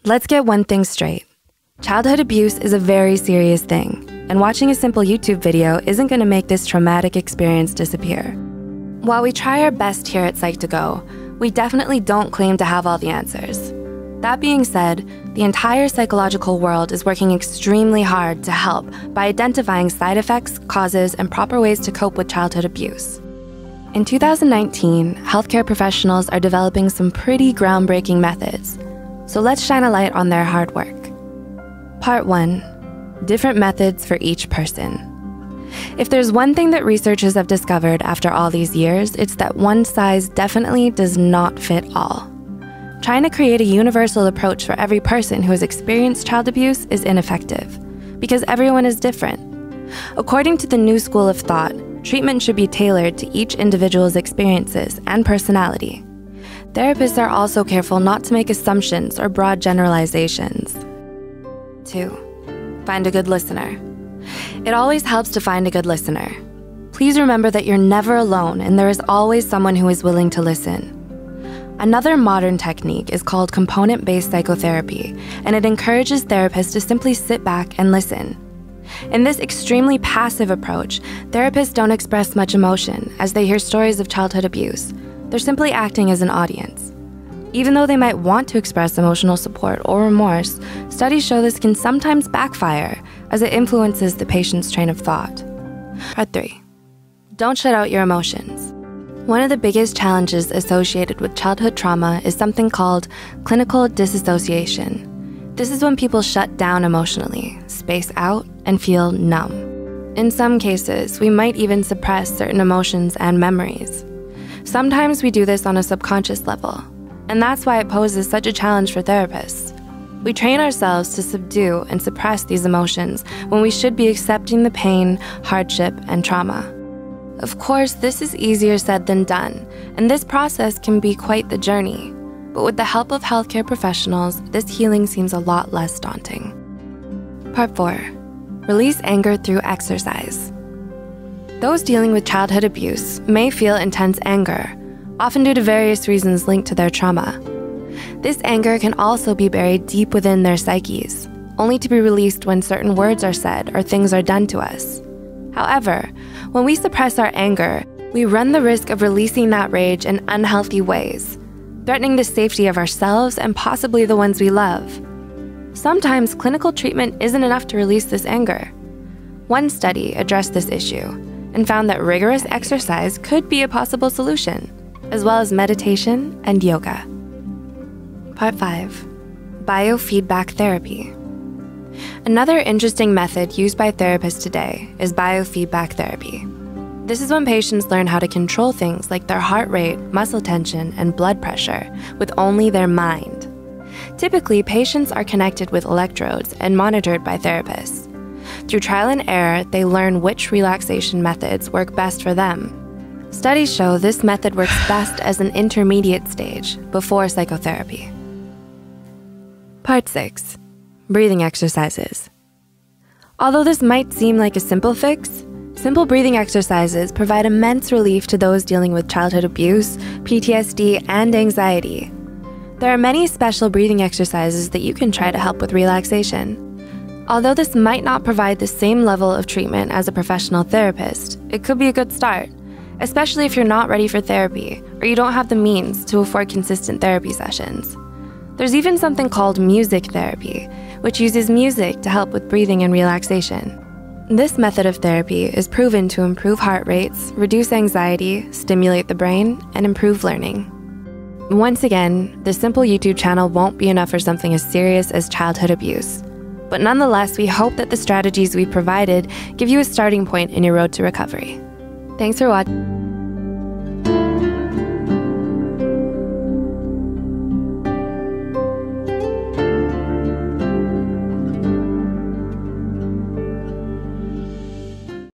Let's get one thing straight. Childhood abuse is a very serious thing, and watching a simple YouTube video isn't going to make this traumatic experience disappear. While we try our best here at Psych2Go, we definitely don't claim to have all the answers. That being said, the entire psychological world is working extremely hard to help by identifying side effects, causes, and proper ways to cope with childhood abuse. In 2019, healthcare professionals are developing some pretty groundbreaking methods, so let's shine a light on their hard work. Part 1. Different methods for each person. If there's one thing that researchers have discovered after all these years, it's that one size definitely does not fit all. Trying to create a universal approach for every person who has experienced child abuse is ineffective, because everyone is different. According to the new school of thought, treatment should be tailored to each individual's experiences and personality. Therapists are also careful not to make assumptions or broad generalizations. 2. Find a good listener. It always helps to find a good listener. Please remember that you're never alone and there is always someone who is willing to listen. Another modern technique is called component-based psychotherapy, and it encourages therapists to simply sit back and listen. In this extremely passive approach, therapists don't express much emotion as they hear stories of childhood abuse. They're simply acting as an audience. Even though they might want to express emotional support or remorse, studies show this can sometimes backfire as it influences the patient's train of thought. Part 3. Don't shut out your emotions. One of the biggest challenges associated with childhood trauma is something called clinical disassociation. This is when people shut down emotionally, space out, and feel numb. In some cases, we might even suppress certain emotions and memories. Sometimes we do this on a subconscious level, and that's why it poses such a challenge for therapists. We train ourselves to subdue and suppress these emotions when we should be accepting the pain, hardship, and trauma. Of course, this is easier said than done, and this process can be quite the journey. But with the help of healthcare professionals, this healing seems a lot less daunting. Part 4. Release anger through exercise. Those dealing with childhood abuse may feel intense anger, often due to various reasons linked to their trauma. This anger can also be buried deep within their psyches, only to be released when certain words are said or things are done to us. However, when we suppress our anger, we run the risk of releasing that rage in unhealthy ways, threatening the safety of ourselves and possibly the ones we love. Sometimes clinical treatment isn't enough to release this anger. One study addressed this issue and found that rigorous exercise could be a possible solution, as well as meditation and yoga. Part 5. Biofeedback therapy. Another interesting method used by therapists today is biofeedback therapy. This is when patients learn how to control things like their heart rate, muscle tension, and blood pressure with only their mind. Typically, patients are connected with electrodes and monitored by therapists. Through trial and error, they learn which relaxation methods work best for them. Studies show this method works best as an intermediate stage before psychotherapy. Part 6. Breathing exercises. Although this might seem like a simple fix, simple breathing exercises provide immense relief to those dealing with childhood abuse, PTSD, and anxiety. There are many special breathing exercises that you can try to help with relaxation. Although this might not provide the same level of treatment as a professional therapist, it could be a good start, especially if you're not ready for therapy or you don't have the means to afford consistent therapy sessions. There's even something called music therapy, which uses music to help with breathing and relaxation. This method of therapy is proven to improve heart rates, reduce anxiety, stimulate the brain, and improve learning. Once again, this simple YouTube channel won't be enough for something as serious as childhood abuse. But nonetheless, we hope that the strategies we provided give you a starting point in your road to recovery. Thanks for watching.